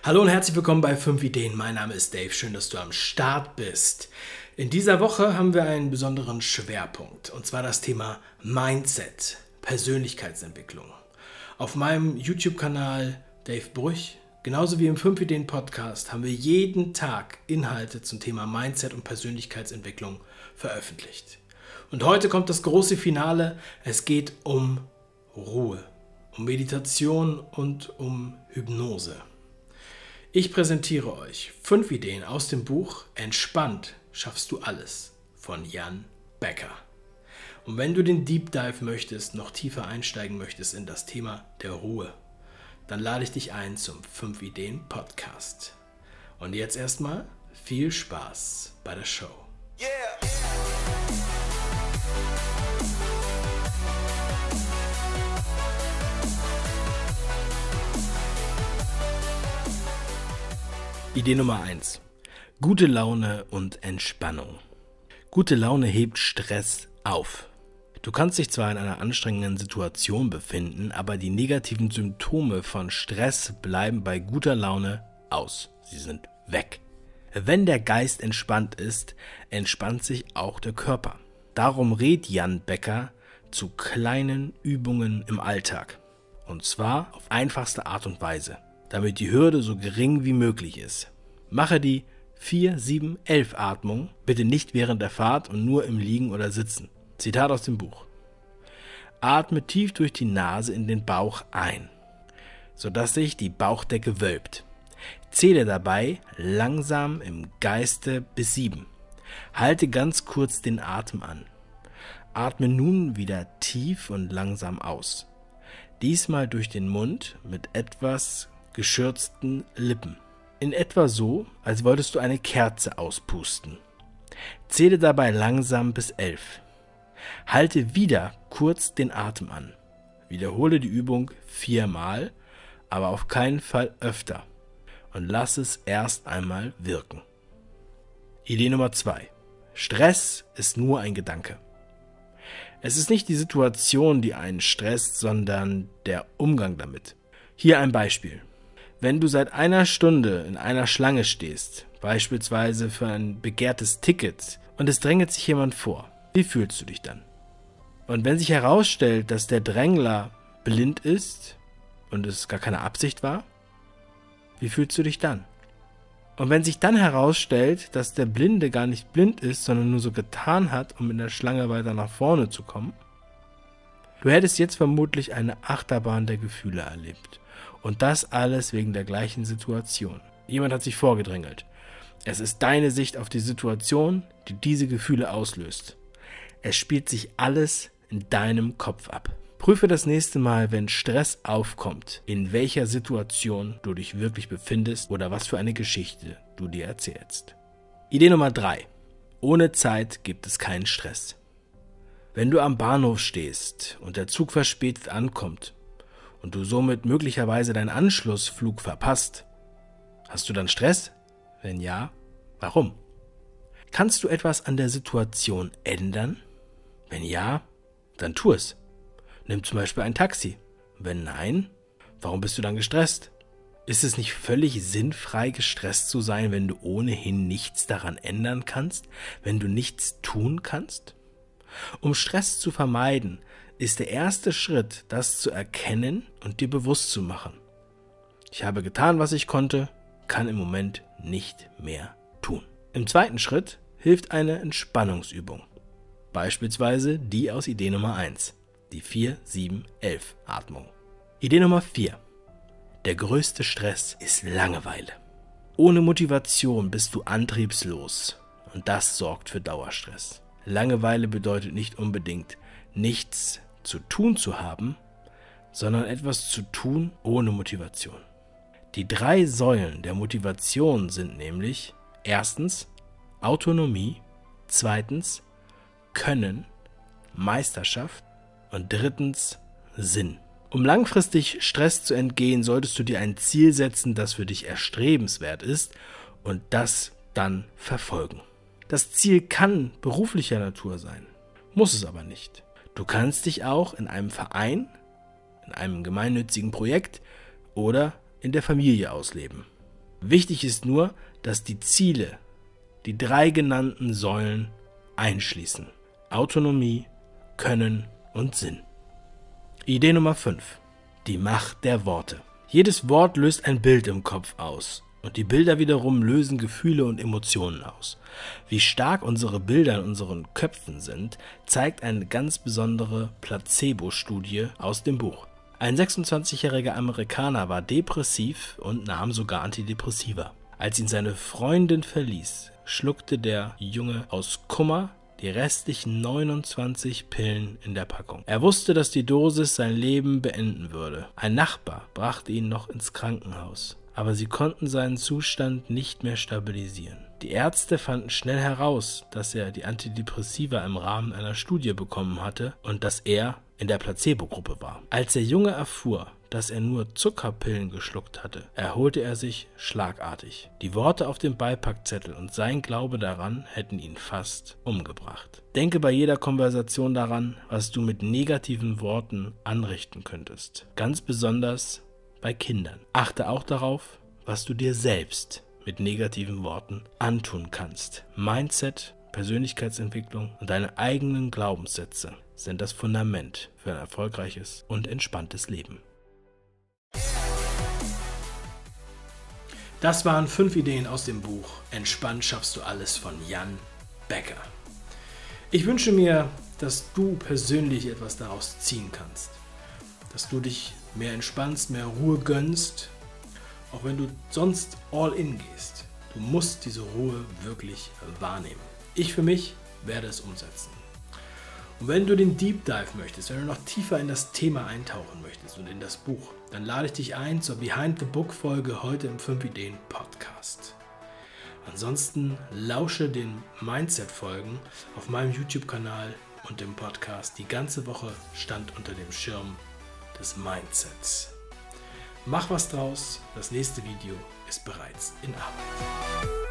Hallo und herzlich willkommen bei 5 Ideen. Mein Name ist Dave. Schön, dass du am Start bist. In dieser Woche haben wir einen besonderen Schwerpunkt, und zwar das Thema Mindset, Persönlichkeitsentwicklung. Auf meinem YouTube-Kanal Dave Brüch, genauso wie im 5 Ideen Podcast, haben wir jeden Tag Inhalte zum Thema Mindset und Persönlichkeitsentwicklung veröffentlicht. Und heute kommt das große Finale. Es geht um Ruhe, um Meditation und um Hypnose. Ich präsentiere euch 5 Ideen aus dem Buch Entspannt schaffst du alles von Jan Becker. Und wenn du den Deep Dive möchtest, noch tiefer einsteigen möchtest in das Thema der Ruhe, dann lade ich dich ein zum 5 Ideen Podcast. Und jetzt erstmal viel Spaß bei der Show. Yeah. Idee Nummer 1. Gute Laune und Entspannung. Gute Laune hebt Stress auf. Du kannst dich zwar in einer anstrengenden Situation befinden, aber die negativen Symptome von Stress bleiben bei guter Laune aus. Sie sind weg. Wenn der Geist entspannt ist, entspannt sich auch der Körper. Darum rät Jan Becker zu kleinen Übungen im Alltag. Und zwar auf einfachste Art und Weise, damit die Hürde so gering wie möglich ist. Mache die 4-7-11 Atmung, bitte nicht während der Fahrt und nur im Liegen oder Sitzen. Zitat aus dem Buch. Atme tief durch die Nase in den Bauch ein, sodass sich die Bauchdecke wölbt. Zähle dabei langsam im Geiste bis 7. Halte ganz kurz den Atem an. Atme nun wieder tief und langsam aus. Diesmal durch den Mund mit etwas geschürzten Lippen. In etwa so, als wolltest du eine Kerze auspusten. Zähle dabei langsam bis 11. Halte wieder kurz den Atem an. Wiederhole die Übung 4-mal, aber auf keinen Fall öfter. Und lass es erst einmal wirken. Idee Nummer 2. Stress ist nur ein Gedanke. Es ist nicht die Situation, die einen stresst, sondern der Umgang damit. Hier ein Beispiel. Wenn du seit einer Stunde in einer Schlange stehst, beispielsweise für ein begehrtes Ticket, und es drängelt sich jemand vor, wie fühlst du dich dann? Und wenn sich herausstellt, dass der Drängler blind ist und es gar keine Absicht war, wie fühlst du dich dann? Und wenn sich dann herausstellt, dass der Blinde gar nicht blind ist, sondern nur so getan hat, um in der Schlange weiter nach vorne zu kommen, du hättest jetzt vermutlich eine Achterbahn der Gefühle erlebt. Und das alles wegen der gleichen Situation. Jemand hat sich vorgedrängelt. Es ist deine Sicht auf die Situation, die diese Gefühle auslöst. Es spielt sich alles in deinem Kopf ab. Prüfe das nächste Mal, wenn Stress aufkommt, in welcher Situation du dich wirklich befindest oder was für eine Geschichte du dir erzählst. Idee Nummer 3. Ohne Zeit gibt es keinen Stress. Wenn du am Bahnhof stehst und der Zug verspätet ankommt und du somit möglicherweise deinen Anschlussflug verpasst, hast du dann Stress? Wenn ja, warum? Kannst du etwas an der Situation ändern? Wenn ja, dann tu es. Nimm zum Beispiel ein Taxi. Wenn nein, warum bist du dann gestresst? Ist es nicht völlig sinnfrei, gestresst zu sein, wenn du ohnehin nichts daran ändern kannst, wenn du nichts tun kannst? Um Stress zu vermeiden, ist der erste Schritt, das zu erkennen und dir bewusst zu machen. Ich habe getan, was ich konnte, kann im Moment nicht mehr tun. Im zweiten Schritt hilft eine Entspannungsübung. Beispielsweise die aus Idee Nummer 1, die 4-7-11 Atmung. Idee Nummer 4. Der größte Stress ist Langeweile. Ohne Motivation bist du antriebslos und das sorgt für Dauerstress. Langeweile bedeutet nicht unbedingt, nichts zu tun zu haben, sondern etwas zu tun ohne Motivation. Die 3 Säulen der Motivation sind nämlich erstens Autonomie, zweitens Können, Meisterschaft und drittens Sinn. Um langfristig Stress zu entgehen, solltest du dir ein Ziel setzen, das für dich erstrebenswert ist und das dann verfolgen. Das Ziel kann beruflicher Natur sein, muss es aber nicht. Du kannst dich auch in einem Verein, in einem gemeinnützigen Projekt oder in der Familie ausleben. Wichtig ist nur, dass die Ziele die 3 genannten Säulen einschließen. Autonomie, Können und Sinn. Idee Nummer 5. Die Macht der Worte. Jedes Wort löst ein Bild im Kopf aus. Und die Bilder wiederum lösen Gefühle und Emotionen aus. Wie stark unsere Bilder in unseren Köpfen sind, zeigt eine ganz besondere Placebo-Studie aus dem Buch. Ein 26-jähriger Amerikaner war depressiv und nahm sogar Antidepressiva. Als ihn seine Freundin verließ, schluckte der Junge aus Kummer die restlichen 29 Pillen in der Packung. Er wusste, dass die Dosis sein Leben beenden würde. Ein Nachbar brachte ihn noch ins Krankenhaus, aber sie konnten seinen Zustand nicht mehr stabilisieren. Die Ärzte fanden schnell heraus, dass er die Antidepressiva im Rahmen einer Studie bekommen hatte und dass er in der Placebo-Gruppe war. Als der Junge erfuhr, dass er nur Zuckerpillen geschluckt hatte, erholte er sich schlagartig. Die Worte auf dem Beipackzettel und sein Glaube daran hätten ihn fast umgebracht. Denke bei jeder Konversation daran, was du mit negativen Worten anrichten könntest. Ganz besonders bei Kindern. Achte auch darauf, was du dir selbst mit negativen Worten antun kannst. Mindset, Persönlichkeitsentwicklung und deine eigenen Glaubenssätze sind das Fundament für ein erfolgreiches und entspanntes Leben. Das waren 5 Ideen aus dem Buch Entspannt schaffst du alles von Jan Becker. Ich wünsche mir, dass du persönlich etwas daraus ziehen kannst. Dass du dich mehr entspannst, mehr Ruhe gönnst, auch wenn du sonst all in gehst. Du musst diese Ruhe wirklich wahrnehmen. Ich für mich werde es umsetzen. Und wenn du den Deep Dive möchtest, wenn du noch tiefer in das Thema eintauchen möchtest und in das Buch, dann lade ich dich ein zur Behind the Book Folge heute im 5 Ideen Podcast. Ansonsten lausche den Mindset-Folgen auf meinem YouTube-Kanal und dem Podcast. Die ganze Woche stand unter dem Schirm des Mindsets. Mach was draus, das nächste Video ist bereits in Arbeit.